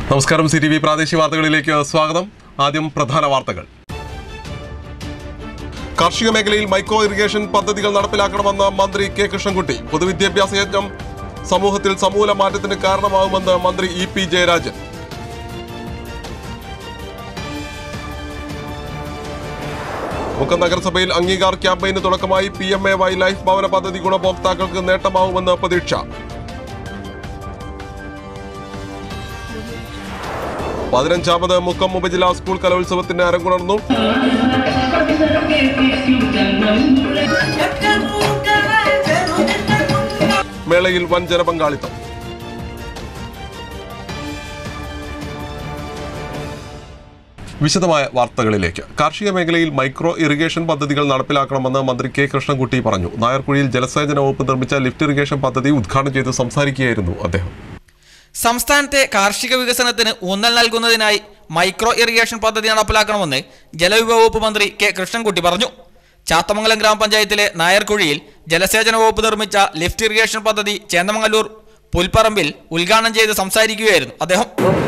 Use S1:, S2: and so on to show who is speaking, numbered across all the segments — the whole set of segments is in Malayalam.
S1: നമസ്കാരം. CTV പ്രാദേശിക വാർത്തകളിലേക്ക് സ്വാഗതം. ആദ്യം പ്രധാന വാർത്തകൾ. കാർഷിക മേഖലയിൽ മൈക്രോ ഇറിഗേഷൻ പദ്ധതികൾ നടപ്പിലാക്കണമെന്ന് മന്ത്രി കെ കൃഷ്ണൻകുട്ടി. പൊതുവിദ്യാഭ്യാസ യജ്ഞം സമൂഹത്തിൽ സമൂല മാറ്റത്തിന് കാരണമാകുമെന്ന് മന്ത്രി EP ജയരാജൻ. മുക്കം നഗരസഭയിൽ അംഗീകാർ ക്യാമ്പയിന് തുടക്കമായി. PMAY ലൈഫ് ഭവന പദ്ധതി ഗുണഭോക്താക്കൾക്ക് നേട്ടമാവുമെന്ന് പ്രതീക്ഷ. 15ാമത് മുക്കം ഉപജില്ലാ സ്കൂൾ കലോത്സവത്തിന് അരങ്ങുണർന്നു. മേളയിൽ വൻ ജനപങ്കാളിത്തം. വിശദമായ വാർത്തകളിലേക്ക്. കാർഷിക മേഖലയിൽ മൈക്രോ ഇറിഗേഷൻ പദ്ധതികൾ നടപ്പിലാക്കണമെന്ന് മന്ത്രി കെ കൃഷ്ണൻകുട്ടി പറഞ്ഞു. നായർക്കുഴിയിൽ ജലസേചന വകുപ്പ് നിർമ്മിച്ച ലിഫ്റ്റ് ഇറിഗേഷൻ പദ്ധതി ഉദ്ഘാടനം ചെയ്ത് സംസാരിക്കുകയായിരുന്നു അദ്ദേഹം.
S2: സംസ്ഥാനത്തെ കാർഷിക വികസനത്തിന് ഊന്നൽ നൽകുന്നതിനായി മൈക്രോ ഇറിഗേഷൻ പദ്ധതി നടപ്പിലാക്കണമെന്ന് ജലവിഭവ വകുപ്പ് മന്ത്രി കെ കൃഷ്ണൻകുട്ടി പറഞ്ഞു. ചാത്തമംഗലം ഗ്രാമപഞ്ചായത്തിലെ നായർക്കുഴിയിൽ ജലസേചന വകുപ്പ് നിർമ്മിച്ച ലിഫ്റ്റ് ഇറിഗേഷൻ പദ്ധതി ചേന്ദമംഗലൂർ പുൽപ്പറമ്പിൽ ഉദ്ഘാടനം ചെയ്ത് സംസാരിക്കുകയായിരുന്നു അദ്ദേഹം.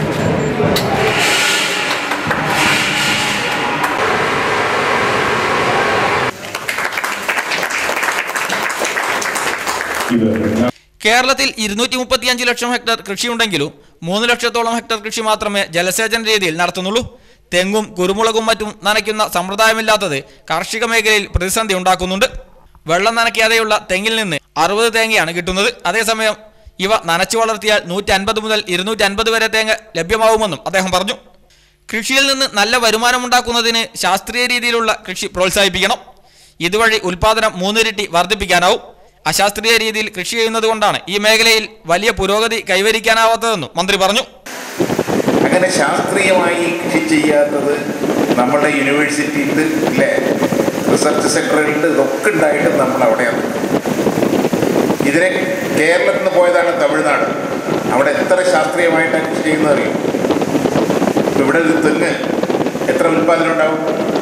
S2: കേരളത്തിൽ 235 ലക്ഷം ഹെക്ടർ കൃഷിയുണ്ടെങ്കിലും 3 ലക്ഷത്തോളം ഹെക്ടർ കൃഷി മാത്രമേ ജലസേചന രീതിയിൽ നടത്തുന്നുള്ളൂ. തെങ്ങും കുരുമുളകും മറ്റും നനയ്ക്കുന്ന സമ്പ്രദായമില്ലാത്തത് കാർഷിക മേഖലയിൽ പ്രതിസന്ധി ഉണ്ടാക്കുന്നുണ്ട്. വെള്ളം നനയ്ക്കാതെയുള്ള തെങ്ങിൽ നിന്ന് 60 തേങ്ങയാണ് കിട്ടുന്നത്. അതേസമയം ഇവ നനച്ചു വളർത്തിയാൽ 150 മുതൽ 250 വരെ തേങ്ങ ലഭ്യമാവുമെന്നും അദ്ദേഹം പറഞ്ഞു. കൃഷിയിൽ നിന്ന് നല്ല വരുമാനമുണ്ടാക്കുന്നതിന് ശാസ്ത്രീയ രീതിയിലുള്ള കൃഷി പ്രോത്സാഹിപ്പിക്കണം. ഇതുവഴി ഉൽപാദനം 3 ഇരട്ടി വർദ്ധിപ്പിക്കാനാവും. അശാസ്ത്രീയ രീതിയിൽ കൃഷി ചെയ്യുന്നത് കൊണ്ടാണ് ഈ മേഖലയിൽ വലിയ പുരോഗതി കൈവരിക്കാനാവാത്തതെന്നും മന്ത്രി പറഞ്ഞു.
S3: അങ്ങനെ ശാസ്ത്രീയമായി കൃഷി ചെയ്യാത്തത് നമ്മുടെ യൂണിവേഴ്സിറ്റിയിൽ അല്ലേ, റിസർച്ച് സെന്ററുകളിൽ ഇതൊക്കെ ഉണ്ടായിട്ട് നമ്മൾ അവിടെയാണ്. ഇതിനെ കേരളത്തിൽ നിന്ന് പോയതാണ് തമിഴ്നാട്. അവിടെ എത്ര ശാസ്ത്രീയമായിട്ടാണ് കൃഷി ചെയ്യുന്നത് അറിയും. ഇവിടെ ഒരു തെങ്ങ് എത്ര ഉൽപ്പാദനം ഉണ്ടാവും?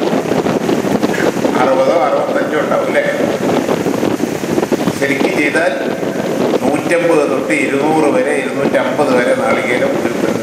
S3: 60 65 ഉണ്ടാവും അല്ലേ. ശരിക്കും ചെയ്താൽ 150 തൊട്ട് 200 വരെ 250 വരെ നാളികേരം ഒരു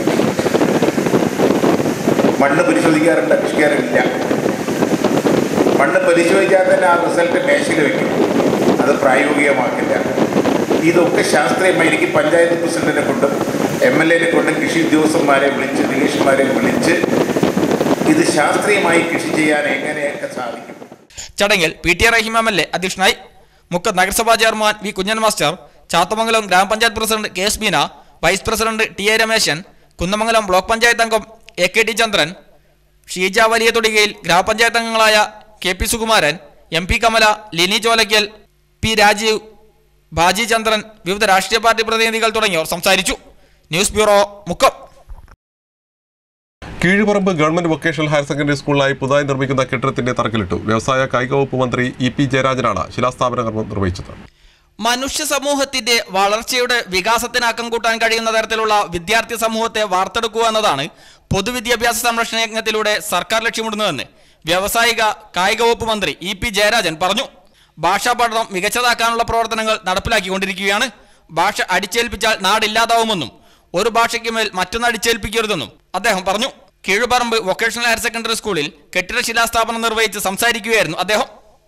S3: മണ്ണ് പരിശോധിക്കാറുണ്ട്, കൃഷിക്കാരില്ല. മണ്ണ് പരിശോധിച്ചാൽ തന്നെ ആ റിസൾട്ട് മേശയിൽ വയ്ക്കും, അത് പ്രായോഗികമാക്കില്ല. ഇതൊക്കെ ശാസ്ത്രീയമായി എനിക്ക് പഞ്ചായത്ത് പ്രസിഡന്റിനെ കൊണ്ടും MLA കൊണ്ടും കൃഷി ഉദ്യോഗസ്ഥന്മാരെ വിളിച്ച് നിരീക്ഷന്മാരെ വിളിച്ച് ഇത് ശാസ്ത്രീയമായി കൃഷി ചെയ്യാൻ എങ്ങനെയൊക്കെ സാധിക്കും.
S2: ചടങ്ങിൽ PT റഹീം MLA അധ്യക്ഷനായി. മുക്കം നഗരസഭാ chairman V Kunhan master, Chathamangalam ഗ്രാമപഞ്ചായത്ത് president KS Beena, vice president TA Rameshan, Kunnamangalam block panchayat അംഗം AKT ചന്ദ്രൻ, ഷീജ വലിയ തൊടികയിൽ ഗ്രാമപഞ്ചായത്ത് അംഗങ്ങളായ KP Sukumaran, MP Kamala, Lini Cholakkal, P Rajeev, Baji ചന്ദ്രൻ, വിവിധ രാഷ്ട്രീയ പാർട്ടി പ്രതിനിധികൾ തുടങ്ങിയവർ സംസാരിച്ചു. News bureau, Mukkam.
S1: Keezhuparamba government vocational higher secondary സ്കൂളിനായി പുതുതായി നിർമ്മിക്കുന്ന കെട്ടിടത്തിന്റെ തറക്കല്ലിട്ടു. വ്യവസായ കായിക വകുപ്പ് മന്ത്രി EP ജയരാജനാണ് ശിലാസ്ഥാപന കർമ്മം നിർവഹിച്ചത്.
S2: മനുഷ്യ സമൂഹത്തിന്റെ വളർച്ചയുടെ വികാസത്തിനാക്കം കൂട്ടാൻ കഴിയുന്ന തരത്തിലുള്ള വിദ്യാർത്ഥി സമൂഹത്തെ വാർത്തെടുക്കുക എന്നതാണ് പൊതുവിദ്യാഭ്യാസ സംരക്ഷണ യജ്ഞത്തിലൂടെ സർക്കാർ ലക്ഷ്യമിടുന്നതെന്ന് വ്യാവസായിക കായിക വകുപ്പ് മന്ത്രി EP ജയരാജൻ പറഞ്ഞു. ഭാഷാ പഠനം മികച്ചതാക്കാനുള്ള പ്രവർത്തനങ്ങൾ നടപ്പിലാക്കിക്കൊണ്ടിരിക്കുകയാണ്. ഭാഷ അടിച്ചേൽപ്പിച്ചാൽ നാടില്ലാതാവുമെന്നും ഒരു ഭാഷയ്ക്ക് മേൽ മറ്റൊന്ന് അടിച്ചേൽപ്പിക്കരുതെന്നും അദ്ദേഹം പറഞ്ഞു. കീഴുപറമ്പ് വൊക്കേഷണൽ ഹയർ സെക്കൻഡറി സ്കൂളിൽ കെട്ടിട ശിലാസ്ഥാപനം നിർവഹിച്ച് സംസാരിക്കുകയായിരുന്നു അദ്ദേഹം.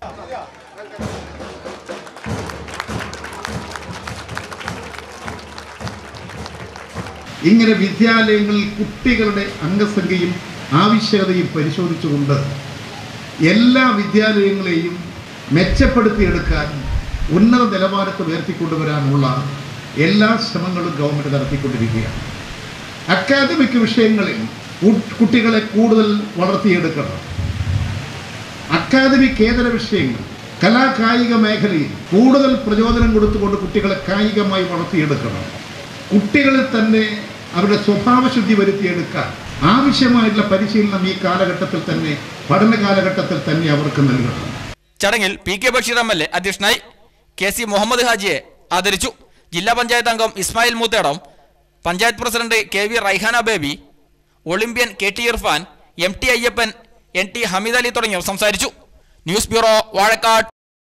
S4: ഇങ്ങനെ വിദ്യാലയങ്ങളിൽ കുട്ടികളുടെ അംഗസംഖ്യയും ആവശ്യകതയും പരിശോധിച്ചുകൊണ്ട് എല്ലാ വിദ്യാലയങ്ങളെയും മെച്ചപ്പെടുത്തിയെടുക്കാൻ ഉന്നത നിലവാരത്തിൽ ഉയർത്തിക്കൊണ്ടുവരാനുള്ള എല്ലാ ശ്രമങ്ങളും ഗവൺമെൻറ് നടത്തിക്കൊണ്ടിരിക്കുകയാണ്. അക്കാദമിക് വിഷയങ്ങളിൽ കുട്ടികളെ കൂടുതൽ വളർത്തിയെടുക്കണം. അക്കാദമിക് കേന്ദ്ര വിഷയങ്ങൾ കലാകായിക മേഖലയിൽ കൂടുതൽ പ്രചോദനം കൊടുത്തുകൊണ്ട് കുട്ടികളെ കായികമായി വളർത്തിയെടുക്കണം. കുട്ടികളിൽ തന്നെ അവരുടെ സ്വഭാവശുദ്ധി വരുത്തിയെടുക്കാൻ ആവശ്യമായിട്ടുള്ള പരിശീലനം ഈ കാലഘട്ടത്തിൽ തന്നെ, പഠന കാലഘട്ടത്തിൽ തന്നെ അവർക്ക് നൽകണം.
S2: ചടങ്ങിൽ PK ബഷീർ MLA അധ്യക്ഷനായി. KC മുഹമ്മദ് ഹാജിയെ ആദരിച്ചു. ജില്ലാ പഞ്ചായത്ത് അംഗം Ismail Moothedam, panchayat president KV Raihana Baby, Olympian KT Irfan, MT Ayyappan, NT Hameed Ali തുടങ്ങിയവർ സംസാരിച്ചു. News bureau, Vazhakkad.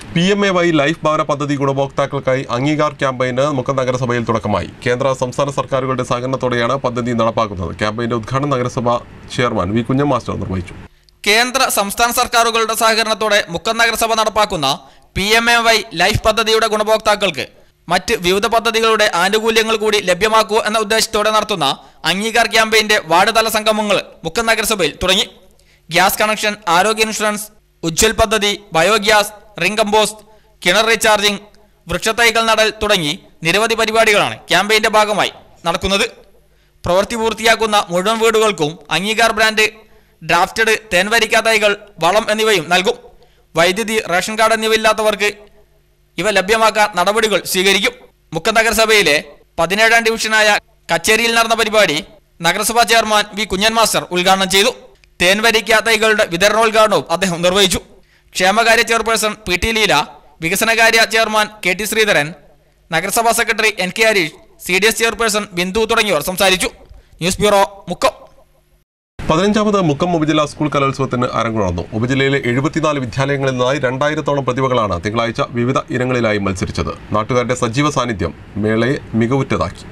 S1: PMAY life ഭവന പദ്ധതി ഗുണഭോക്താക്കൾക്കായി അംഗീകാർ ക്യാമ്പയിന് മുക്കം നഗരസഭയിൽ തുടക്കമായി. കേന്ദ്ര സംസ്ഥാന സർക്കാരുകളുടെ സഹകരണത്തോടെയാണ് പദ്ധതി നടപ്പാക്കുന്നത്. ക്യാമ്പയിന്റെ ഉദ്ഘാടനം നഗരസഭ ചെയർമാൻ വി കുഞ്ഞൻ മാസ്റ്റർ നിർവഹിച്ചു.
S2: കേന്ദ്ര സംസ്ഥാന സർക്കാരുകളുടെ സഹകരണത്തോടെ മുക്കം നഗരസഭ നടപ്പാക്കുന്ന PMAY ലൈഫ് പദ്ധതിയുടെ ഗുണഭോക്താക്കൾക്ക് മറ്റ് വിവിധ പദ്ധതികളുടെ ആനുകൂല്യങ്ങൾ കൂടി ലഭ്യമാക്കുക എന്ന ഉദ്ദേശത്തോടെ നടത്തുന്ന അംഗീകാർ ക്യാമ്പയിന്റെ വാർഡ് തല സംഗമങ്ങൾ മുക്കം നഗരസഭയിൽ തുടങ്ങി. ഗ്യാസ് കണക്ഷൻ, ആരോഗ്യ ഇൻഷുറൻസ്, ഉജ്ജ്വൽ പദ്ധതി, ബയോഗ്യാസ്, റിംഗ് കമ്പോസ്റ്റ്, കിണർ റീചാർജിംഗ്, വൃക്ഷത്തൈകൾ നടൽ തുടങ്ങി നിരവധി പരിപാടികളാണ് ക്യാമ്പയിന്റെ ഭാഗമായി നടക്കുന്നത്. പ്രവൃത്തി പൂർത്തിയാക്കുന്ന മുഴുവൻ വീടുകൾക്കും അംഗീകാർ ബ്രാൻഡ് ഡ്രാഫ്റ്റഡ് തേൻവരിക്ക തൈകൾ, വളം എന്നിവയും നൽകും. വൈദ്യുതി, റേഷൻ കാർഡ് എന്നിവയില്ലാത്തവർക്ക് ഇവ ലഭ്യമാക്കാൻ നടപടികൾ സ്വീകരിക്കും. മുക്കം നഗരസഭയിലെ 17ാം ഡിവിഷനായ കച്ചേരിയിൽ നടന്ന പരിപാടി നഗരസഭാ ചെയർമാൻ വി കുഞ്ഞൻ മാസ്റ്റർ ഉദ്ഘാടനം ചെയ്തു. തേൻവരിക്ക തൈകളുടെ വിതരണോദ്ഘാടനവും അദ്ദേഹം നിർവഹിച്ചു. ക്ഷേമകാര്യ ചെയർപേഴ്സൺ PT ലീല, വികസനകാര്യ ചെയർമാൻ KT ശ്രീധരൻ, നഗരസഭാ secretary NK Harish, CDS chairperson Bindu തുടങ്ങിയവർ സംസാരിച്ചു. News bureau, Mukkam.
S1: 15ാമത് മുക്കം ഉപജില്ലാ സ്കൂൾ കലോത്സവത്തിന് അരങ്ങുണർന്നു. ഉപജില്ലയിലെ 74 വിദ്യാലയങ്ങളിൽ നിന്നായി 2000-ഓളം പ്രതിഭകളാണ് തിങ്കളാഴ്ച വിവിധ ഇനങ്ങളിലായി മത്സരിച്ചത്. നാട്ടുകാരുടെ സജീവ സാന്നിധ്യം മേളയെ മികവുറ്റതാക്കി.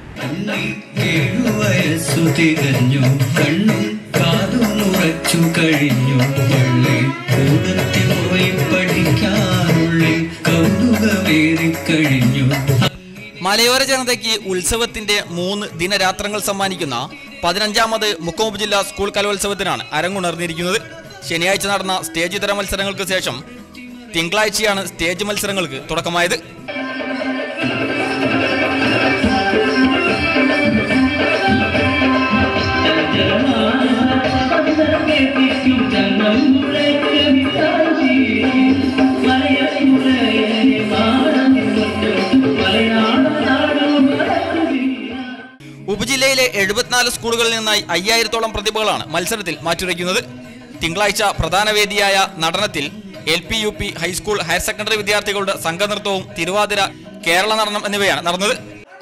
S2: മലയോര ജനതയ്ക്ക് ഉത്സവത്തിന്റെ 3 ദിനരാത്രങ്ങൾ സമ്മാനിക്കുന്ന 15ാമത് മുക്കം ഉപജില്ലാ സ്കൂൾ കലോത്സവത്തിനാണ് അരങ്ങുണർന്നിരിക്കുന്നത്. ശനിയാഴ്ച നടന്ന സ്റ്റേജ് ഇതര മത്സരങ്ങൾക്ക് ശേഷം തിങ്കളാഴ്ചയാണ് സ്റ്റേജ് മത്സരങ്ങൾക്ക് തുടക്കമായത്. ഉപജില്ലയിലെ 74 സ്കൂളുകളിൽ നിന്നായി 5000-ഓളം പ്രതിഭകളാണ് മത്സരത്തിൽ മാറ്റുരയ്ക്കുന്നത്. തിങ്കളാഴ്ച പ്രധാന വേദിയായ നടനത്തിൽ LP, UP, high school, higher secondary വിദ്യാർത്ഥികളുടെ സംഘനൃത്തവും തിരുവാതിര, കേരള നടനം എന്നിവയാണ് നടന്നത്.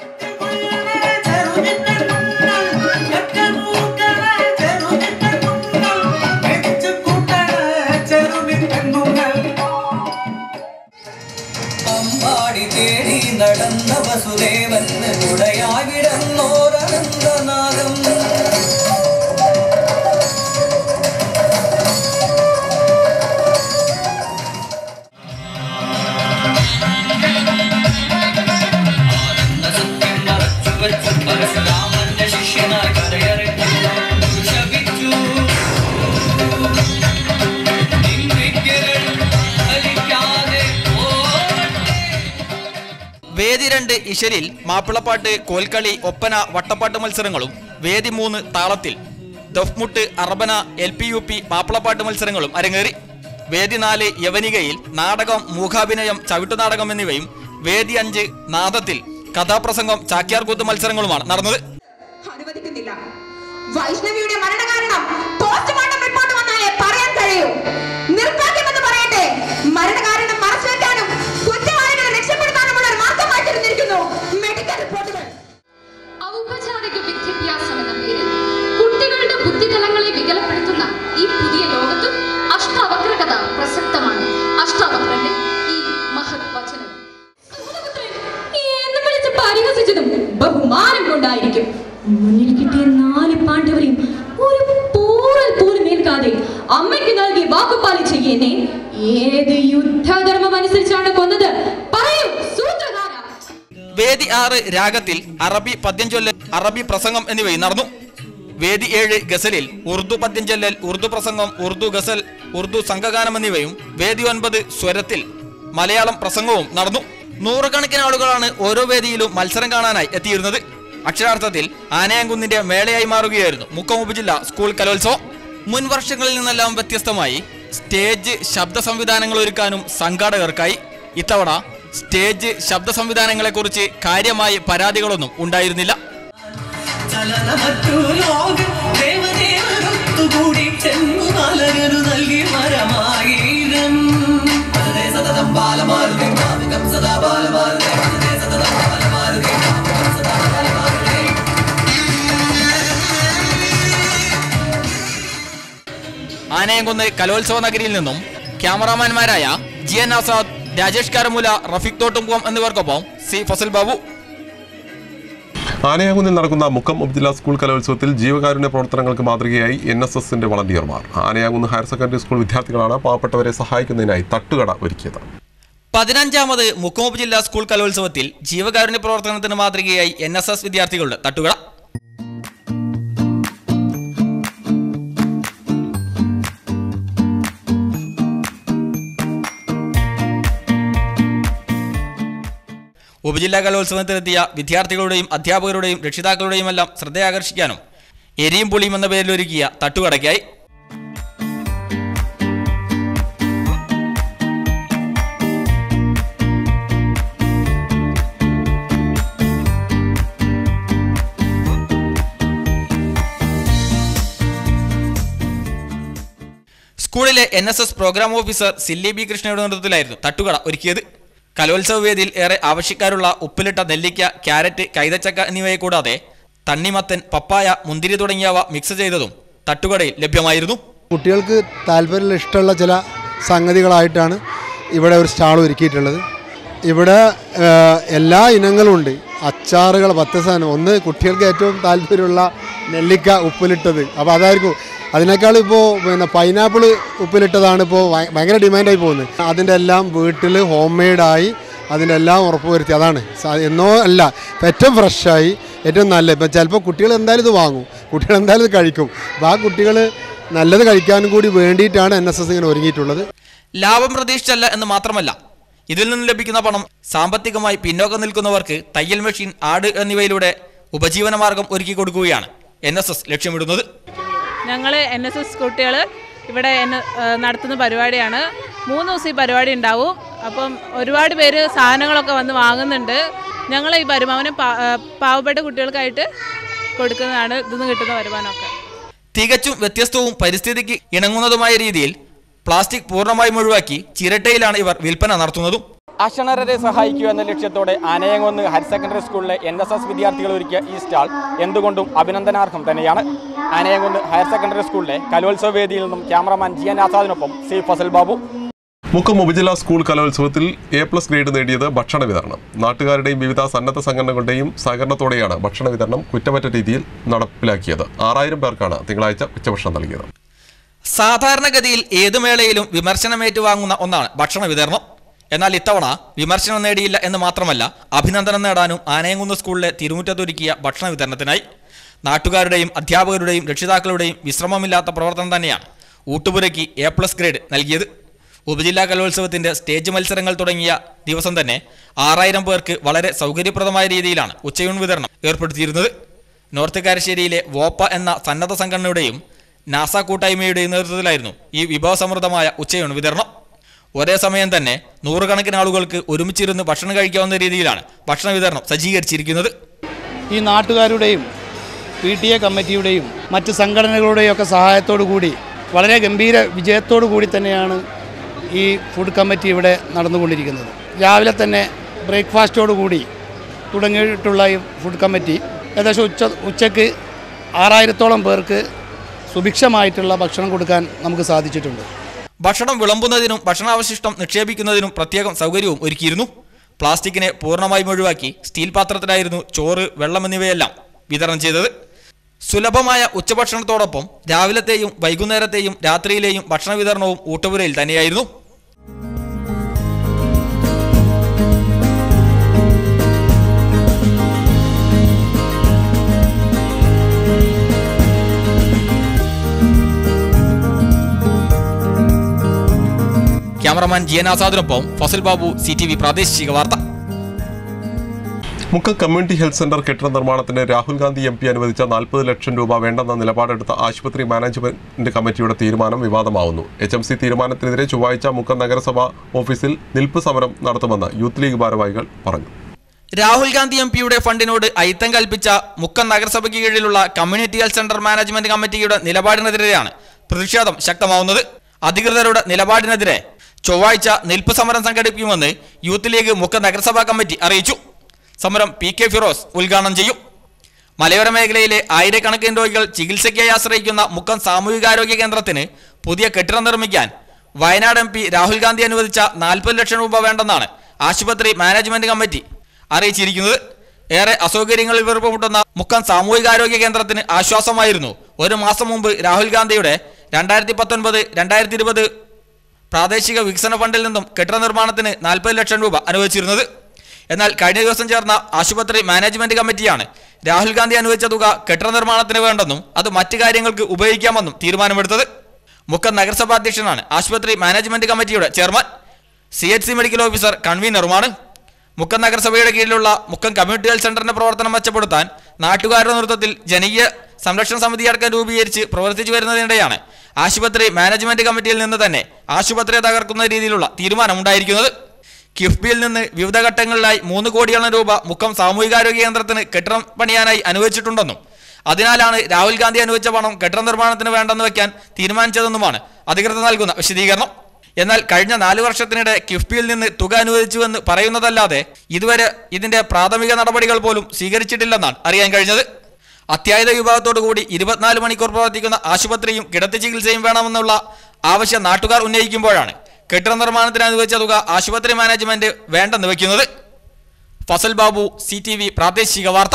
S5: നടന്ന വസുദേവന് ഉടയാകിടന്നോരനന്ദനാദം പരശുരാമന്റെ ശിഷ്യനായി കരയറിഞ്ഞു ശപിച്ചു.
S2: വേദി 2 ഇശലിൽ മാപ്പിളപ്പാട്ട്, കോൽക്കളി, ഒപ്പന, വട്ടപ്പാട്ട് മത്സരങ്ങളും വേദി 3 താളത്തിൽ ദഫ്മുട്ട്, അർബന, LP, UP മാപ്പിളപ്പാട്ട് മത്സരങ്ങളും അരങ്ങേറി. വേദി 4 യവനികയിൽ നാടകം, മൂകാഭിനയം, ചവിട്ടുനാടകം എന്നിവയും വേദി 5 നാദത്തിൽ കഥാപ്രസംഗം, ചാക്യാർകൂത്ത് മത്സരങ്ങളുമാണ് നടന്നത്.
S6: അനുവദിക്കുന്നില്ല. വൈഷ്ണവിയുടെ മരണകാരണം പോസ്റ്റ്മോർട്ടം റിപ്പോർട്ട് വന്നാലേ പറയാൻ കഴിയൂ. നിർഭാഗ്യമെന്ന് പറയട്ടെ, മരണകാരണം മറച്ചുവെക്കാനും കുറ്റവാളികളെ രക്ഷപ്പെടുത്താനുമുള്ള ഒരു മാർഗമായി തിരഞ്ഞെടുക്കുന്നു മെഡിക്കൽ റിപ്പോർട്ടുകൾ.
S7: ഔപചാരിക വിദ്യാഭ്യാസം എന്ന പേരിൽ കുട്ടികളുടെ ബുദ്ധിതലങ്ങളെ വികലപ്പെടുത്തുന്ന ഈ പുതിയ ലോകത്തും അഷ്ടാവക്രകഥ പ്രസക്തമാണ്. അഷ്ടാവക്രന്റെ ഈ മഹത് വചനം എന്ന് വിളിച്ച് പരിഹസിച്ചതും ബഹുമാനം കൊണ്ടായിരിക്കും. മുന്നിൽ കിട്ടിയ 4 പാണ്ഡവരെയും ഒരു പോറൽ പോലും ഏൽക്കാതെ അമ്മയ്ക്ക് നൽകി വാക്കുപാലിച്ച എന്നെ ഏത് യുദ്ധധർമ്മം അനുസരിച്ചാണ് കൊന്നത്? പറയൂ സൂത്രധാര.
S2: വേദി 6 രാഗത്തിൽ അറബി പദ്യം ചൊല്ലൽ, അറബി പ്രസംഗം എന്നിവയും നടന്നു. വേദി 7 ഗസലിൽ ഉറുദു പദ്യം ചൊല്ലൽ, ഉറുദു പ്രസംഗം, ഉറുദു ഗസൽ, ഉറുദു സംഘഗാനം എന്നിവയും വേദി 9 സ്വരത്തിൽ മലയാളം പ്രസംഗവും നടന്നു. 100 കണക്കിന് ആളുകളാണ് ഓരോ വേദിയിലും മത്സരം കാണാനായി എത്തിയിരുന്നത്. അക്ഷരാർത്ഥത്തിൽ ആനയാംകുന്നിന്റെ മേളയായി മാറുകയായിരുന്നു മുക്കം ഉപജില്ല സ്കൂൾ കലോത്സവം. മുൻ വർഷങ്ങളിൽ നിന്നെല്ലാം വ്യത്യസ്തമായി സ്റ്റേജ് ശബ്ദ സംവിധാനങ്ങൾ ഒരുക്കാനും സംഘാടകർക്കായി. ഇത്തവണ സ്റ്റേജ് ശബ്ദ സംവിധാനങ്ങളെക്കുറിച്ച് കാര്യമായ പരാതികളൊന്നും ഉണ്ടായിരുന്നില്ല. ആനയംകുന്ന് കലോത്സവ നഗരിയിൽ നിന്നും ക്യാമറാമാൻമാരായ GN ആസാദ്, രാജേഷ് കാരമൂല, റഫീഖ് തോട്ടുംകുളം എന്നിവർക്കൊപ്പം സി ഫസൽ ബാബു.
S1: ആനയാകുന്നിൽ നടക്കുന്ന മുക്കം ഉപജില്ലാ സ്കൂൾ കലോത്സവത്തിൽ ജീവകാരുണ്യ പ്രവർത്തനങ്ങൾക്ക് മാതൃകയായി NSSന്റെ വളണ്ടിയർമാർ. ആനയാകുന്ന് ഹയർ സെക്കൻഡറി സ്കൂൾ വിദ്യാർത്ഥികളാണ് പാവപ്പെട്ടവരെ സഹായിക്കുന്നതിനായി തട്ടുകട ഒരുക്കിയത്.
S2: 15ാമത് മുക്കം ഉപജില്ലാ സ്കൂൾ കലോത്സവത്തിൽ ജീവകാരുണ്യ പ്രവർത്തനത്തിന് മാതൃകയായി NSS വിദ്യാർത്ഥികളുടെ തട്ടുകട. ഉപജില്ലാ കലോത്സവത്തിലെത്തിയ വിദ്യാർത്ഥികളുടെയും അധ്യാപകരുടെയും രക്ഷിതാക്കളുടെയും എല്ലാം ശ്രദ്ധയാകർഷിക്കാനും എരിയും പുളിയും എന്ന പേരിലൊരുക്കിയ തട്ടുകടയ്ക്കായി. സ്കൂളിലെ NSS program officer Sili B കൃഷ്ണയുടെ നേതൃത്വത്തിലായിരുന്നു തട്ടുകട ഒരുക്കിയത്. കലോത്സവ വേദിയിൽ ഏറെ ആവശ്യക്കാരുള്ള ഉപ്പിലിട്ട നെല്ലിക്ക, ക്യാരറ്റ്, കൈതച്ചക്ക എന്നിവയെ കൂടാതെ തണ്ണിമത്തൻ, പപ്പായ, മുന്തിരി തുടങ്ങിയവ മിക്സ് ചെയ്തതും തട്ടുകടയിൽ ലഭ്യമായിരുന്നു.
S8: കുട്ടികൾക്ക് താല്പര്യമുള്ള ഇഷ്ടമുള്ള ചില സംഗതികളായിട്ടാണ് ഇവിടെ ഒരു സ്റ്റാൾ ഒരുക്കിയിട്ടുള്ളത്. ഇവിടെ എല്ലാ ഇനങ്ങളും ഉണ്ട്. അച്ചാറുകൾ 10 സാധനം. ഒന്ന് കുട്ടികൾക്ക് ഏറ്റവും താല്പര്യമുള്ള നെല്ലിക്ക ഉപ്പിലിട്ടത്. അപ്പോൾ അതായിരിക്കും. അതിനേക്കാൾ ഇപ്പോൾ പൈനാപ്പിൾ ഉപ്പിലിട്ടതാണ് ഇപ്പോൾ ഭയങ്കര ഡിമാൻഡായി പോകുന്നത്. അതിൻ്റെ എല്ലാം വീട്ടിൽ ഹോം മെയ്ഡായി അതിൻ്റെ എല്ലാം ഉറപ്പുവരുത്തി. അതാണ് എന്നോ അല്ല, ഏറ്റവും ഫ്രഷായി ഏറ്റവും നല്ല. ഇപ്പം ചിലപ്പോൾ കുട്ടികൾ എന്തായാലും ഇത് വാങ്ങും, കുട്ടികൾ എന്തായാലും ഇത് കഴിക്കും. അപ്പോൾ ആ കുട്ടികൾ നല്ലത് കഴിക്കാനും കൂടി വേണ്ടിയിട്ടാണ് NSS ഇങ്ങനെ ഒരുങ്ങിയിട്ടുള്ളത്.
S2: ലാഭം പ്രതീക്ഷിച്ചല്ല എന്ന് മാത്രമല്ല, ഇതിൽ നിന്ന് ലഭിക്കുന്ന പണം സാമ്പത്തികമായി പിന്നോക്കം നിൽക്കുന്നവർക്ക് തയ്യൽ മെഷീൻ, ആട് എന്നിവയിലൂടെ ഉപജീവനമാർഗം ഒരുക്കി കൊടുക്കുകയാണ് NSS ലക്ഷ്യമിടുന്നത്.
S9: ഞങ്ങൾ NSS കുട്ടികൾ ഇവിടെ നടത്തുന്ന പരിപാടിയാണ്. 3 ദിവസം ഈ പരിപാടി ഉണ്ടാവും. അപ്പം ഒരുപാട് പേര് സാധനങ്ങളൊക്കെ വന്ന് വാങ്ങുന്നുണ്ട്. ഞങ്ങൾ ഈ വരുമാനം പാവപ്പെട്ട കുട്ടികൾക്കായിട്ട് കൊടുക്കുന്നതാണ് ഇതിന്ന് കിട്ടുന്ന വരുമാനമൊക്കെ.
S2: തികച്ചും വ്യത്യസ്തവും പരിസ്ഥിതിക്ക് ഇണങ്ങുന്നതുമായ രീതിയിൽ പ്ലാസ്റ്റിക് പൂർണ്ണമായും ഒഴിവാക്കി ചിരട്ടയിലാണ് ഇവർ വിൽപ്പന നടത്തുന്നതും. അക്ഷണരെ സഹായിക്കുക എന്ന ലക്ഷ്യത്തോടെ ആനയംകുന്ന് ഹയർ സെക്കൻഡറി സ്കൂളിലെ NSS വിദ്യാർത്ഥികൾ ഒരുക്കിയ ഈ സ്റ്റാൾ എന്തുകൊണ്ടും അഭിനന്ദനാർഹം തന്നെയാണ്. ആനയംകുന്ന് ഹയർ സെക്കൻഡറി സ്കൂളിലെ കലോത്സവ വേദിയിൽ നിന്നും ക്യാമറമാൻ GN ആസാദിനൊപ്പം സി ഫസൽ ബാബു.
S1: മുക്കം ഉപജില്ലാ സ്കൂൾ കലോത്സവത്തിൽ A+ ഗ്രേഡ് നേടിയത് ഭക്ഷണ വിതരണം. നാട്ടുകാരുടെയും വിവിധ സന്നദ്ധ സംഘടനകളുടെയും സഹകരണത്തോടെയാണ് ഭക്ഷണ വിതരണം കുറ്റമറ്റ രീതിയിൽ നടപ്പിലാക്കിയത്. 6000 പേർക്കാണ് തിങ്കളാഴ്ച ഉച്ചഭക്ഷണം നൽകിയത്.
S2: സാധാരണഗതിയിൽ ഏത് മേളയിലും വിമർശനമേറ്റുവാങ്ങുന്ന ഒന്നാണ് ഭക്ഷണ വിതരണം. എന്നാൽ ഇത്തവണ വിമർശനം നേടിയില്ല എന്ന് മാത്രമല്ല, അഭിനന്ദനം നേടാനും ആനയംകുന്ന് സ്കൂളിലെ തിരുമുറ്റത്തൊരുക്കിയ ഭക്ഷണ വിതരണത്തിനായി. നാട്ടുകാരുടെയും അധ്യാപകരുടെയും രക്ഷിതാക്കളുടെയും വിശ്രമമില്ലാത്ത പ്രവർത്തനം തന്നെയാണ് ഊട്ടുപുരയ്ക്ക് A+ ഗ്രേഡ് നൽകിയത്. ഉപജില്ലാ കലോത്സവത്തിന്റെ സ്റ്റേജ് മത്സരങ്ങൾ തുടങ്ങിയ ദിവസം തന്നെ 6000 പേർക്ക് വളരെ സൗകര്യപ്രദമായ രീതിയിലാണ് ഉച്ചയൂൺ വിതരണം ഏർപ്പെടുത്തിയിരുന്നത്. നോർത്ത് കാരശ്ശേരിയിലെ വോപ്പ എന്ന സന്നദ്ധ സംഘടനയുടെയും നാസ കൂട്ടായ്മയുടെയും നേതൃത്വത്തിലായിരുന്നു ഈ വിഭവസമൃദ്ധമായ ഉച്ചയൂൺ വിതരണം. ഒരേ സമയം തന്നെ 100 കണക്കിന് ആളുകൾക്ക് ഒരുമിച്ചിരുന്ന് ഭക്ഷണം കഴിക്കാവുന്ന രീതിയിലാണ് ഭക്ഷണ വിതരണം സജ്ജീകരിച്ചിരിക്കുന്നത്.
S10: ഈ നാട്ടുകാരുടെയും PTA കമ്മിറ്റിയുടെയും മറ്റ് സംഘടനകളുടെയും ഒക്കെ സഹായത്തോടു കൂടി വളരെ ഗംഭീര വിജയത്തോടു കൂടി തന്നെയാണ് ഈ ഫുഡ് കമ്മിറ്റി ഇവിടെ നടന്നുകൊണ്ടിരിക്കുന്നത്. രാവിലെ തന്നെ ബ്രേക്ക്ഫാസ്റ്റോടു കൂടി തുടങ്ങിയിട്ടുള്ള ഈ ഫുഡ് കമ്മിറ്റി ഏകദേശം ഉച്ചയ്ക്ക് 6000-ഓളം പേർക്ക് സുഭിക്ഷമായിട്ടുള്ള ഭക്ഷണം കൊടുക്കാൻ നമുക്ക് സാധിച്ചിട്ടുണ്ട്.
S2: ഭക്ഷണം വിളമ്പുന്നതിനും ഭക്ഷണാവശിഷ്ടം നിക്ഷേപിക്കുന്നതിനും പ്രത്യേകം സൗകര്യവും ഒരുക്കിയിരുന്നു. പ്ലാസ്റ്റിക്കിനെ പൂർണ്ണമായും ഒഴിവാക്കി സ്റ്റീൽ പാത്രത്തിലായിരുന്നു ചോറ്, വെള്ളം എന്നിവയെല്ലാം വിതരണം ചെയ്തത്. സുലഭമായ ഉച്ചഭക്ഷണത്തോടൊപ്പം രാവിലത്തെയും വൈകുന്നേരത്തെയും രാത്രിയിലെയും ഭക്ഷണ വിതരണവും ഊട്ടുപുരയിൽ തന്നെയായിരുന്നു. ക്യാമറമാൻ GN ആസാദിനൊപ്പം ഫസൽ ബാബു, CTV പ്രാദേശിക വാർത്ത.
S1: മുക്കം കമ്മ്യൂണിറ്റി ഹെൽത്ത് സെന്റർ കെട്ടിട നിർമ്മാണത്തിന് രാഹുൽ ഗാന്ധി MP അനുവദിച്ച 40 ലക്ഷം രൂപ വേണ്ടെന്ന നിലപാടെടുത്ത ആശുപത്രി മാനേജ്മെന്റ് കമ്മിറ്റിയുടെ തീരുമാനം വിവാദമാവുന്നു. HMC തീരുമാനത്തിനെതിരെ ചൊവ്വാഴ്ച മുക്കം നഗരസഭ ഓഫീസിൽ നിൽപ്പ് സമരം നടത്തുമെന്ന് യൂത്ത് ലീഗ് ഭാരവാഹികൾ പറഞ്ഞു.
S2: രാഹുൽ ഗാന്ധി MPയുടെ ഫണ്ടിനോട് അയിത്തം കൽപ്പിച്ച മുക്കം നഗരസഭയ്ക്ക് കീഴിലുള്ള കമ്മ്യൂണിറ്റി ഹെൽത്ത് സെന്റർ മാനേജ്മെന്റ് കമ്മിറ്റിയുടെ നിലപാടിനെതിരെയാണ് പ്രതിഷേധം ശക്തമാവുന്നത്. അധികൃതരുടെ നിലപാടിനെതിരെ ചൊവ്വാഴ്ച നിൽപ്പ് സമരം സംഘടിപ്പിക്കുമെന്ന് യൂത്ത് ലീഗ് മുക്കം നഗരസഭാ കമ്മിറ്റി അറിയിച്ചു. സമരം PK ഫിറോസ് ഉദ്ഘാടനം ചെയ്യും. മലയോര മേഖലയിലെ ആയിരക്കണക്കിന് രോഗികൾ ചികിത്സയ്ക്കായി ആശ്രയിക്കുന്ന മുക്കം സാമൂഹികാരോഗ്യ കേന്ദ്രത്തിന് പുതിയ കെട്ടിടം നിർമ്മിക്കാൻ വയനാട് MP രാഹുൽ ഗാന്ധി അനുവദിച്ച 40 ലക്ഷം രൂപ വേണ്ടെന്നാണ് ആശുപത്രി മാനേജ്മെന്റ് കമ്മിറ്റി അറിയിച്ചിരിക്കുന്നത്. ഏറെ അസൗകര്യങ്ങളിൽ വീർപ്പുമുട്ടുന്ന മുക്കം സാമൂഹികാരോഗ്യ കേന്ദ്രത്തിന് ആശ്വാസമായിരുന്നു ഒരു മാസം മുമ്പ് രാഹുൽ ഗാന്ധിയുടെ 2019-2020 പ്രാദേശിക വികസന ഫണ്ടിൽ നിന്നും കെട്ടിട നിർമ്മാണത്തിന് 40 ലക്ഷം രൂപ അനുവദിച്ചിരുന്നത്. എന്നാൽ കഴിഞ്ഞ ദിവസം ചേർന്ന ആശുപത്രി മാനേജ്മെന്റ് കമ്മിറ്റിയാണ് രാഹുൽ ഗാന്ധി അനുവദിച്ച തുക കെട്ടിട നിർമ്മാണത്തിന് വേണ്ടെന്നും അത് മറ്റു കാര്യങ്ങൾക്ക് ഉപയോഗിക്കാമെന്നും തീരുമാനമെടുത്തത്. മുക്കം നഗരസഭാ അധ്യക്ഷനാണ് ആശുപത്രി മാനേജ്മെന്റ് കമ്മിറ്റിയുടെ ചെയർമാൻ. CHC മെഡിക്കൽ ഓഫീസർ കൺവീനറുമാണ്. മുക്കം നഗരസഭയുടെ കീഴിലുള്ള മുക്കം കമ്മ്യൂണിറ്റി ഹെൽത്ത് സെന്ററിന്റെ പ്രവർത്തനം മെച്ചപ്പെടുത്താൻ നാട്ടുകാരുടെ നേതൃത്വത്തിൽ ജനകീയ സംരക്ഷണ സമിതി അടക്കം രൂപീകരിച്ച് പ്രവർത്തിച്ചു വരുന്നതിനിടെയാണ് ആശുപത്രി മാനേജ്മെന്റ് കമ്മിറ്റിയിൽ നിന്ന് തന്നെ ആശുപത്രിയെ തകർക്കുന്ന രീതിയിലുള്ള തീരുമാനമുണ്ടായിരിക്കുന്നത്. കിഫ്ബിയിൽ നിന്ന് വിവിധ ഘട്ടങ്ങളിലായി 3 കോടിയോളം രൂപ മുക്കം സാമൂഹികാരോഗ്യ കേന്ദ്രത്തിന് കെട്ടിടം പണിയാനായി അനുവദിച്ചിട്ടുണ്ടെന്നും അതിനാലാണ് രാഹുൽ ഗാന്ധി അനുവദിച്ച പണം കെട്ടിട നിർമ്മാണത്തിന് വേണ്ടെന്ന് വെക്കാൻ തീരുമാനിച്ചതെന്നുമാണ് അധികൃതർ നൽകുന്ന വിശദീകരണം. എന്നാൽ കഴിഞ്ഞ 4 വർഷത്തിനിടെ കിഫ്ബിയിൽ നിന്ന് തുക അനുവദിച്ചുവെന്ന് പറയുന്നതല്ലാതെ ഇതുവരെ ഇതിന്റെ പ്രാഥമിക നടപടികൾ പോലും സ്വീകരിച്ചിട്ടില്ലെന്നാണ് അറിയാൻ കഴിഞ്ഞത്. അത്യാഹിത വിഭാഗത്തോടുകൂടി 24 മണിക്കൂർ പ്രവർത്തിക്കുന്ന ആശുപത്രിയും കിടത്തി ചികിത്സയും വേണമെന്നുള്ള ആവശ്യം നാട്ടുകാർ ഉന്നയിക്കുമ്പോഴാണ് കെട്ടിട നിർമ്മാണത്തിന് അനുവദിച്ച തുക ആശുപത്രി മാനേജ്മെന്റ് വേണ്ടെന്ന് വെക്കുന്നത്. ഫസൽ ബാബു, CTV പ്രാദേശിക വാർത്ത.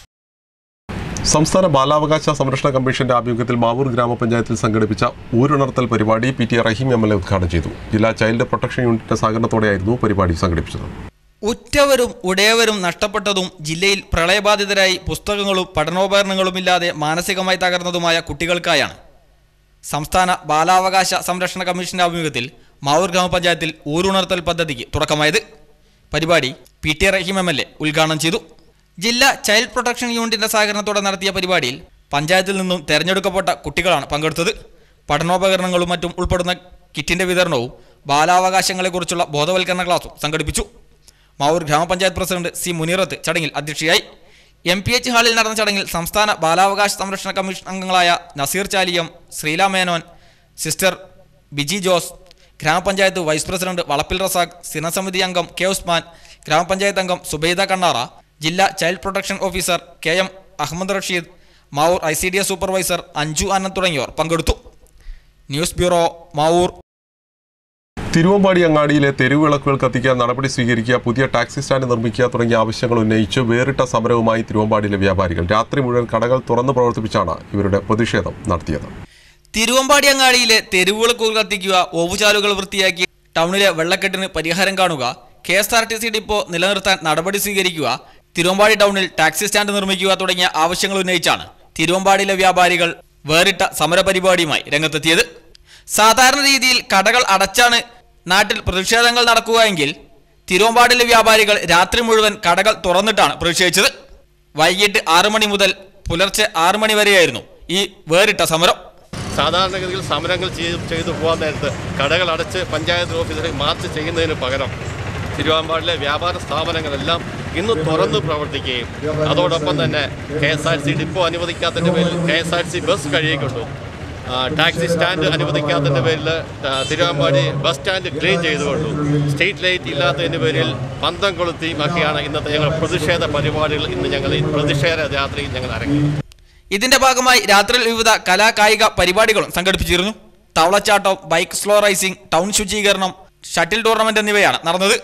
S1: സംസ്ഥാന ബാലാവകാശ സംരക്ഷണ കമ്മീഷന്റെ ആഭിമുഖ്യത്തിൽ മാവൂർ ഗ്രാമപഞ്ചായത്തിൽ സംഘടിപ്പിച്ച ഊരുണർത്തൽ പരിപാടി PT റഹീം MLA ഉദ്ഘാടനം ചെയ്തു. ജില്ലാ ചൈൽഡ് പ്രൊട്ടക്ഷൻ യൂണിറ്റിന്റെ സഹകരണത്തോടെയായിരുന്നു പരിപാടി സംഘടിപ്പിച്ചത്.
S2: ഉറ്റവരും ഉടയവരും നഷ്ടപ്പെട്ടതും ജില്ലയിൽ പ്രളയബാധിതരായി പുസ്തകങ്ങളും പഠനോപകരണങ്ങളുമില്ലാതെ മാനസികമായി തകർന്നതുമായ കുട്ടികൾക്കായാണ് സംസ്ഥാന ബാലാവകാശ സംരക്ഷണ കമ്മീഷന്റെ ആഭിമുഖ്യത്തിൽ മാവൂർ ഗ്രാമപഞ്ചായത്തിൽ ഊരുണർത്തൽ പദ്ധതിക്ക് തുടക്കമായത്. പരിപാടി PT റഹീം MLA ഉദ്ഘാടനം ചെയ്തു. ജില്ലാ ചൈൽഡ് പ്രൊട്ടക്ഷൻ യൂണിറ്റിന്റെ സഹകരണത്തോടെ നടത്തിയ പരിപാടിയിൽ പഞ്ചായത്തിൽ നിന്നും തെരഞ്ഞെടുക്കപ്പെട്ട കുട്ടികളാണ് പങ്കെടുത്തത്. പഠനോപകരണങ്ങളും മറ്റും ഉൾപ്പെടുന്ന കിറ്റിന്റെ വിതരണവും ബാലാവകാശങ്ങളെക്കുറിച്ചുള്ള ബോധവൽക്കരണ ക്ലാസും സംഘടിപ്പിച്ചു. മാവൂർ ഗ്രാമപഞ്ചായത്ത് പ്രസിഡന്റ് C മുനീറത്ത് ചടങ്ങിൽ അധ്യക്ഷയായി. MPH ഹാളിൽ നടന്ന ചടങ്ങിൽ സംസ്ഥാന ബാലാവകാശ സംരക്ഷണ കമ്മീഷൻ അംഗങ്ങളായ നസീർ ചാലിയം, ശ്രീല മേനോൻ, സിസ്റ്റർ ബിജി ജോസ്, ഗ്രാമപഞ്ചായത്ത് വൈസ് പ്രസിഡന്റ് വളപ്പിൽ റസാഖ്, സ്ഥിരസമിതി അംഗം K ഉസ്മാൻ, ഗ്രാമപഞ്ചായത്ത് അംഗം സുബൈദ കണ്ണാറ, ജില്ലാ child protection officer KM Ahammed Rasheed, Mavoor ICDS supervisor Anju Anand തുടങ്ങിയവർ പങ്കെടുത്തു. News bureau, Mavoor.
S1: തിരുവമ്പാടി അങ്ങാടിയിലെ തെരുവിളക്കുകൾ കത്തിക്കാൻ നടപടി സ്വീകരിക്കുക, പുതിയ ടാക്സി സ്റ്റാൻഡ് നിർമ്മിക്കുക തുടങ്ങിയ ആവശ്യങ്ങൾ ഉന്നയിച്ച് വേറിട്ട സമരവുമായി തിരുവമ്പാടിയിലെ വ്യാപാരികൾ രാത്രി മുഴുവൻ കടകൾ തുറന്ന് പ്രവർത്തിപ്പിച്ചാണ് ഇവരുടെ പ്രതിഷേധം നടത്തിയത്.
S2: തിരുവമ്പാടി അങ്ങാടിയിലെ തെരുവിളക്കുകൾ കത്തിക്കുക, ഓവുചാലുകൾ വൃത്തിയാക്കി ടൗണിലെ വെള്ളക്കെട്ടിന് പരിഹാരം കാണുക, KSRTC ഡിപ്പോ നിലനിർത്താൻ നടപടി സ്വീകരിക്കുക, തിരുവമ്പാടി ടൗണിൽ ടാക്സി സ്റ്റാൻഡ് നിർമ്മിക്കുക തുടങ്ങിയ ആവശ്യങ്ങൾ ഉന്നയിച്ചാണ് തിരുവമ്പാടിയിലെ വ്യാപാരികൾ വേറിട്ട സമരപരിപാടിയുമായി രംഗത്തെത്തിയത്. സാധാരണ രീതിയിൽ കടകൾ അടച്ചാണ് നാട്ടിൽ പ്രതിഷേധങ്ങൾ നടക്കുകയെങ്കിൽ തിരുവമ്പാടിയിലെ വ്യാപാരികൾ രാത്രി മുഴുവൻ കടകൾ തുറന്നിട്ടാണ് പ്രതിഷേധിച്ചത്. വൈകിട്ട് 6 മണി മുതൽ പുലർച്ചെ 6 മണി വരെയായിരുന്നു ഈ വേറിട്ട സമരം.
S11: സാധാരണഗതിയിൽ സമരങ്ങൾ ചെയ്തു പോകാൻ നേരത്ത് കടകൾ അടച്ച് പഞ്ചായത്ത് ഓഫീസിൽ മാർച്ച് ചെയ്യുന്നതിന് പകരം തിരുവമ്പാടിലെ വ്യാപാര സ്ഥാപനങ്ങളെല്ലാം ഇന്ന് തുറന്ന് പ്രവർത്തിക്കുകയും അതോടൊപ്പം തന്നെ KSRTC ഡിപ്പോ അനുവദിക്കാത്തതിൻ്റെ പേരിൽ KSRTC ബസ് കഴുകിക്കൊണ്ടു, ടാക്സി സ്റ്റാൻഡ് അനുവദിക്കാത്തതിൻ്റെ പേരിൽ തിരുവമ്പാടി ബസ് സ്റ്റാൻഡ് ക്ലീൻ ചെയ്തുകൊണ്ടു, സ്ട്രീറ്റ് ലൈറ്റ് ഇല്ലാത്തതിൻ്റെ പേരിൽ പന്തം കൊളുത്തിയും ഒക്കെയാണ് ഇന്നത്തെ ഞങ്ങൾ പ്രതിഷേധ പരിപാടികൾ ഇന്ന് ഞങ്ങൾ ഈ പ്രതിഷേധ യാത്രയിൽ ഞങ്ങൾ ഇറങ്ങി.
S2: ഇതിന്റെ ഭാഗമായി രാത്രിയിൽ വിവിധ കലാ കായിക പരിപാടികളും സംഘടിപ്പിച്ചിരുന്നു. തവളച്ചാട്ടം, ബൈക്ക് സ്ലോ റൈസിംഗ്, ടൗൺ ശുചീകരണം, ഷട്ടിൽ ടൂർണമെന്റ് എന്നിവയാണ് നടന്നത്.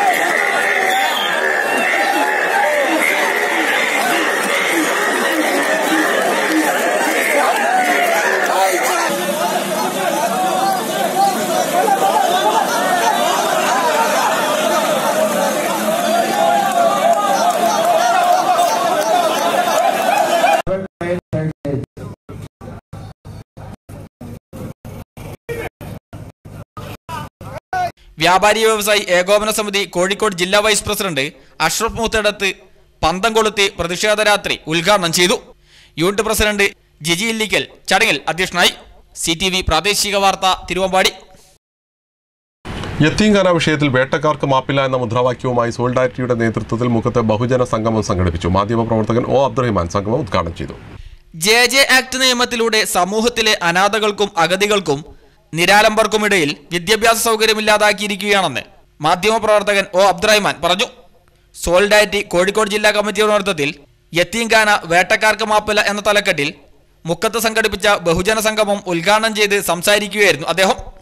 S2: വ്യാപാരി വ്യവസായി ഏകോപന സമിതി കോഴിക്കോട് ജില്ലാ വൈസ് പ്രസിഡന്റ് അഷ്റഫ് മൂത്തടത്ത് പന്തം കൊളുത്തി പ്രതിഷേധ രാത്രി ഉദ്ഘാടനം ചെയ്തു. യൂണിറ്റ് പ്രസിഡന്റ് ജിജി ഇല്ലിക്കൽ ചടങ്ങിൽ അധ്യക്ഷനായി. CTV പ്രാദേശിക വാർത്ത, തിരുവമ്പാടി.
S1: യത്തീംഖാന വിഷയത്തിൽ വേട്ടക്കാർക്ക് മാപ്പില്ല എന്ന മുദ്രാവാക്യവുമായി സോളിഡാരിറ്റിയുടെ നേതൃത്വത്തിൽ മുഖത്തെ ബഹുജന സംഗമം സംഘടിപ്പിച്ചു. മാധ്യമപ്രവർത്തകൻ O അബ്ദുറഹിമാൻ സംഗമം ഉദ്ഘാടനം ചെയ്തു.
S2: JJ ആക്ട് നിയമത്തിലൂടെ സമൂഹത്തിലെ അനാഥകൾക്കും അഗതികൾക്കും നിരാലംബർക്കുമിടയിൽ വിദ്യാഭ്യാസ സൗകര്യമില്ലാതാക്കിയിരിക്കുകയാണെന്ന് മാധ്യമപ്രവർത്തകൻ O അബ്ദുറഹിമാൻ പറഞ്ഞു. സോളിഡാരിറ്റി കോഴിക്കോട് ജില്ലാ കമ്മിറ്റിയുടെ നേതൃത്വത്തിൽ യത്തീംഖാന വേട്ടക്കാർക്ക് മാപ്പില്ല എന്ന തലക്കെട്ടിൽ മുക്കത്ത് സംഘടിപ്പിച്ച ബഹുജന സംഗമം ഉദ്ഘാടനം ചെയ്ത് സംസാരിക്കുകയായിരുന്നു അദ്ദേഹം.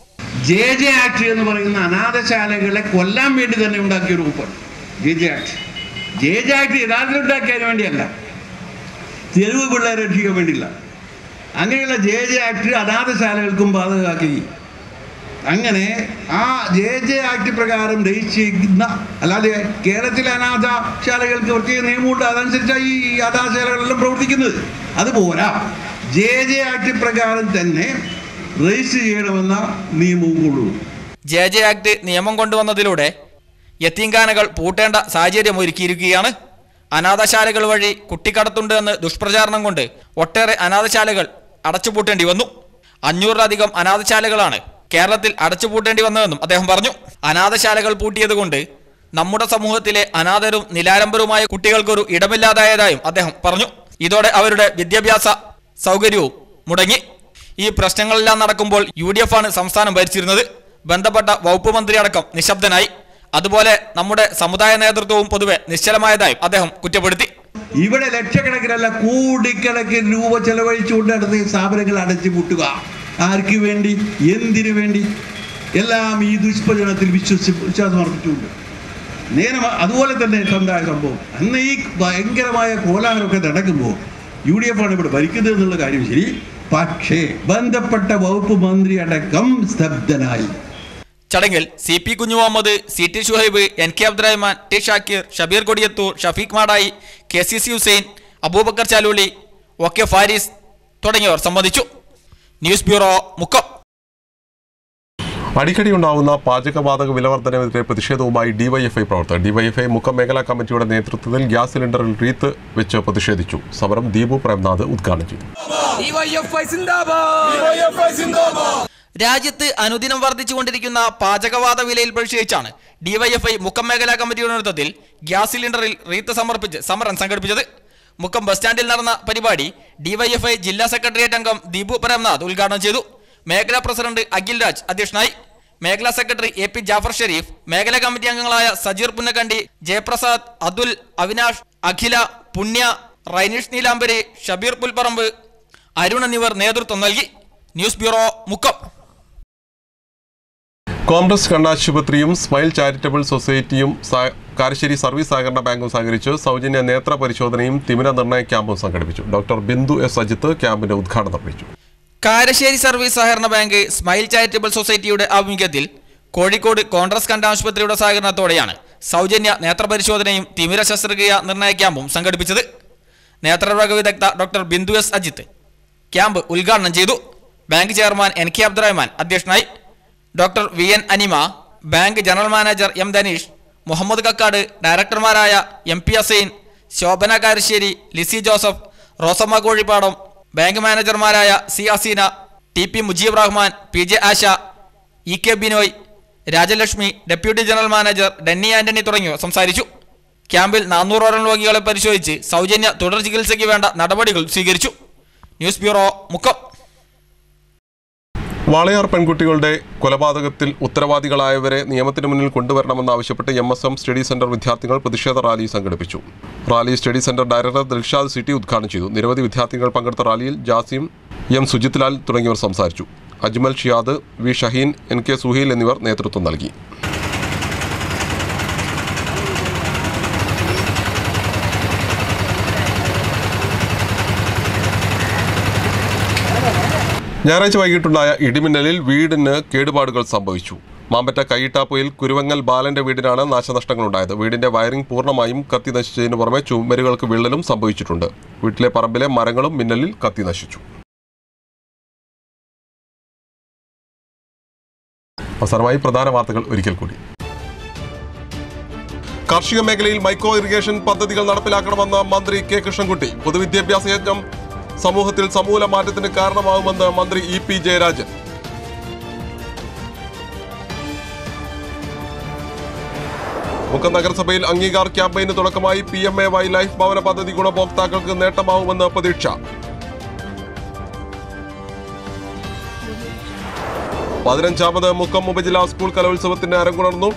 S12: JJ ആക്ട് എന്ന് പറയുന്ന അനാഥശാലകളെ കൊല്ലാൻ വേണ്ടി തന്നെ ഉണ്ടാക്കിയ ഒരു വകുപ്പാണ് JJ ആക്ട്. JJ ആക്ട് യഥാർത്ഥത്തിൽ ഉണ്ടാക്കിയതിന് വേണ്ടിയല്ല, തെരുവ് പിള്ളേരെ രക്ഷിക്കാൻ വേണ്ടിയില്ല. അങ്ങനെയുള്ള JJ ആക്ട് അനാഥശാലകൾക്കും ബാധകമാക്കി. അങ്ങനെ ആ JJ ആക്ട് പ്രകാരം രജിച്ചിരിക്കുന്ന, അല്ലാതെ കേരളത്തിലെ അനാഥശാലകൾക്ക് പ്രത്യേക നിയമമുണ്ട്, അതനുസരിച്ചാണ് ഈ അനാഥശാലകളെല്ലാം പ്രവർത്തിക്കുന്നത്. അതുപോരാ, JJ ആക്ട് പ്രകാരം തന്നെ രജിസ്റ്റർ ചെയ്യണമെന്ന നിയമവും കൊണ്ടുവന്നു.
S2: JJ ആക്ട് നിയമം കൊണ്ടുവന്നതിലൂടെ യത്തീംഖാനകൾ പൂട്ടേണ്ട സാഹചര്യം ഒരുക്കിയിരിക്കുകയാണ്. അനാഥശാലകൾ വഴി കുട്ടിക്കടത്തുണ്ട് എന്ന് ദുഷ്പ്രചാരണം കൊണ്ട് ഒട്ടേറെ അനാഥശാലകൾ അടച്ചുപൂട്ടേണ്ടി വന്നു. 500-ലധികം അനാഥശാലകളാണ് കേരളത്തിൽ അടച്ചുപൂട്ടേണ്ടി വന്നതെന്നും അദ്ദേഹം പറഞ്ഞു. അനാഥശാലകൾ പൂട്ടിയത് കൊണ്ട് നമ്മുടെ സമൂഹത്തിലെ അനാഥരും നിലാരംബരുമായ കുട്ടികൾക്കൊരു ഇടമില്ലാതായതായും അദ്ദേഹം പറഞ്ഞു. ഇതോടെ അവരുടെ വിദ്യാഭ്യാസ സൗകര്യവും മുടങ്ങി. ഈ പ്രശ്നങ്ങളെല്ലാം നടക്കുമ്പോൾ UDF ആണ് സംസ്ഥാനം ഭരിച്ചിരുന്നത്. ബന്ധപ്പെട്ട വകുപ്പ് മന്ത്രി അടക്കം നിശബ്ദനായി. അതുപോലെ നമ്മുടെ സമുദായ നേതൃത്വവും പൊതുവെ നിശ്ചലമായതായും അദ്ദേഹം കുറ്റപ്പെടുത്തി.
S12: ഇവിടെ ലക്ഷക്കണക്കിനല്ല കോടിക്കണക്കിന് രൂപ ചെലവഴിച്ചുകൊണ്ട് നടന്ന സ്ഥാപനങ്ങൾ അടച്ചു പൂട്ടുക. ആർക്ക് വേണ്ടി? എന്തിനു വേണ്ടി? എല്ലാം ഈ ദുഷ്പ്രചരണത്തിൽ വിശ്വാസം അർപ്പിച്ചുകൊണ്ട് നേരെ. അതുപോലെ തന്നെ ഉണ്ടായ സംഭവം, അന്ന് ഈ ഭയങ്കരമായ കോലാഹലമൊക്കെ നടക്കുമ്പോൾ UDF ആണ് ഇവിടെ ഭരിക്കുന്നത് എന്നുള്ള കാര്യം ശരി, പക്ഷേ ബന്ധപ്പെട്ട വകുപ്പ് മന്ത്രി അടക്കം സ്തബ്ധനായി.
S2: ചടങ്ങിൽ CP Kunjumuhammad, CT Shuhaib, NK Abdurahman, T Shakir, Shabeer Kodiyathur, Shafeeq Madayi, KCC Hussain, Abubakar ചാലൂലി, OK Faris തുടങ്ങിയവർ സംബന്ധിച്ചു. News bureau, Mukkam.
S1: അടിക്കടി ഉണ്ടാവുന്ന പാചകവാതക വിലവർദ്ധനവിനെതിരെ പ്രതിഷേധവുമായി DYFI പ്രവർത്തകർ. DYFI മുക്കം മേഖലാ കമ്മിറ്റിയുടെ നേതൃത്വത്തിൽ ഗ്യാസ് സിലിണ്ടറിൽ റീത്ത് വെച്ച് പ്രതിഷേധിച്ചു. സമരം ദീപു പ്രേംനാഥ് ഉദ്ഘാടനം ചെയ്തു.
S2: രാജ്യത്ത് അനുദിനം വർദ്ധിച്ചുകൊണ്ടിരിക്കുന്ന പാചകവാത വിലയിൽ പ്രതിഷേധിച്ചാണ് DYFI മുക്കം മേഖലാ കമ്മിറ്റിയുടെ നേതൃത്വത്തിൽ ഗ്യാസ് സിലിണ്ടറിൽ റീത്ത് സമർപ്പിച്ച് സമരം സംഘടിപ്പിച്ചത്. മുക്കം ബസ് സ്റ്റാൻഡിൽ നടന്ന പരിപാടി DYFI ജില്ലാ സെക്രട്ടേറിയറ്റ് അംഗം ദീപു പ്രേംനാഥ് ഉദ്ഘാടനം ചെയ്തു. മേഖലാ പ്രസിഡന്റ് അഖിൽ രാജ് അധ്യക്ഷനായി. മേഖലാ സെക്രട്ടറി AP ജാഫർ ഷെരീഫ്, മേഖലാ കമ്മിറ്റി അംഗങ്ങളായ സജീർ പുന്നക്കണ്ടി, ജയപ്രസാദ്, അതുൽ, അവിനാഷ്, അഖില, പുണ്യ, റൈനീഷ് നീലാംബരി, ഷബീർ പുൽപ്പറമ്പ്, അരുൺ എന്നിവർ നേതൃത്വം നൽകി. News bureau, Mukkam.
S1: കോൺഗ്രസ് കണ്ണാശുപത്രിയും സ്മൈൽ ചാരിറ്റബിൾ സൊസൈറ്റിയും കാരശ്ശേരി സർവീസ് സഹകരണ ബാങ്കും സഹകരിച്ച് സൗജന്യ നേത്ര പരിശോധനയും തിമിര നിർണയ ക്യാമ്പും സംഘടിപ്പിച്ചു. ഡോക്ടർ ബിന്ദു S അജിത്ത് ക്യാമ്പിന്റെ ഉദ്ഘാടനം നിർവഹിച്ചു.
S2: കാരശ്ശേരി സർവീസ് സഹകരണ ബാങ്ക് സ്മൈൽ ചാരിറ്റബിൾ സൊസൈറ്റിയുടെ ആഭിമുഖ്യത്തിൽ കോഴിക്കോട് കോൺഗ്രസ് കണ്ണാശുപത്രിയുടെ സഹകരണത്തോടെയാണ് സൗജന്യ നേത്രപരിശോധനയും തിമിര ശസ്ത്രക്രിയ നിർണയ ക്യാമ്പും സംഘടിപ്പിച്ചത്. നേത്രരോഗ വിദഗ്ധ doctor Bindu S Ajith camp ഉദ്ഘാടനം ചെയ്തു. ബാങ്ക് ചെയർമാൻ NK അബ്ദുറഹ്മാൻ അധ്യക്ഷനായി. Doctor VN Anima, bank general manager M Dhaneesh, Muhammad Kakkad, ഡയറക്ടർമാരായ MP അസൈൻ, ശോഭന കാരശ്ശേരി, ലിസി ജോസഫ്, റോസമ്മ കോഴിപ്പാടം, ബാങ്ക് മാനേജർമാരായ C Aseena, TP Mujeeb Rahman, PJ Asha, EK Binoy, Rajalakshmi, deputy general manager Denny Antony തുടങ്ങിയവർ സംസാരിച്ചു. ക്യാമ്പിൽ 400ഓളം രോഗികളെ പരിശോധിച്ച് സൗജന്യ തുടർ ചികിത്സയ്ക്ക് വേണ്ട നടപടികൾ സ്വീകരിച്ചു. News bureau, Mukkam.
S1: വാളയാർ പെൺകുട്ടികളുടെ കൊലപാതകത്തിൽ ഉത്തരവാദികളായവരെ നിയമത്തിന് മുന്നിൽ കൊണ്ടുവരണമെന്നാവശ്യപ്പെട്ട് MSM സ്റ്റഡി സെന്റർ വിദ്യാർത്ഥികൾ പ്രതിഷേധ റാലി സംഘടിപ്പിച്ചു. Rally study centre director Dilshad city ഉദ്ഘാടനം ചെയ്തു. നിരവധി വിദ്യാർത്ഥികൾ പങ്കെടുത്ത റാലിയിൽ ജാസിം, M സുജിത് ലാൽ തുടങ്ങിയവർ സംസാരിച്ചു. അജ്മൽ ഷിയാദ്, V ഷഹീൻ, NK സുഹീൽ എന്നിവർ നേതൃത്വം നൽകി. ഞായറാഴ്ച വൈകിട്ടുണ്ടായ ഇടിമിന്നലിൽ വീടിന് കേടുപാടുകൾ സംഭവിച്ചു. മാമ്പറ്റ കൈയിട്ടാപ്പുയിൽ കുരുവങ്ങൽ ബാലന്റെ വീടിനാണ് നാശനഷ്ടങ്ങളുണ്ടായത്. വീടിന്റെ വയറിംഗ് പൂർണ്ണമായും കത്തി നശിച്ചതിനു പുറമെ ചുമരുകൾക്ക് വിള്ളലും സംഭവിച്ചിട്ടുണ്ട്. വീട്ടിലെ പറമ്പിലെ മരങ്ങളും മിന്നലിൽ കത്തി നശിച്ചു. അവസാനമായി പ്രധാന വാർത്തകൾ ഒരിക്കൽ കൂടി. കാർഷിക മേഖലയിൽ മൈക്രോ ഇറിഗേഷൻ പദ്ധതികൾ നടപ്പിലാക്കണമെന്ന് മന്ത്രി K കൃഷ്ണൻകുട്ടി. പൊതുവിദ്യാഭ്യാസ യജ്ഞം സമൂഹത്തിൽ സമൂല മാറ്റത്തിന് കാരണമാകുമെന്ന് മന്ത്രി EP ജയരാജൻ. മുക്കം നഗരസഭയിൽ അംഗീകാർ ക്യാമ്പയിന് തുടക്കമായി. PMAY ലൈഫ് ഭവന പദ്ധതി ഗുണഭോക്താക്കൾക്ക് നേട്ടമാവുമെന്ന് പ്രതീക്ഷ. 15ാമത് മുക്കം ഉപജില്ലാ സ്കൂൾ കലോത്സവത്തിന്റെ അരങ്ങുണർന്നു.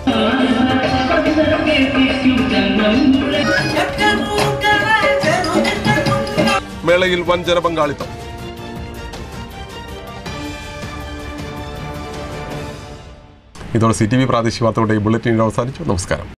S1: മേളയിൽ വൻ ജനപങ്കാളിത്തം. ഇതോടെ CTV പ്രാദേശിക വാർത്തകളുടെ ബുള്ളറ്റിൻ അവസാനിച്ചു. നമസ്കാരം.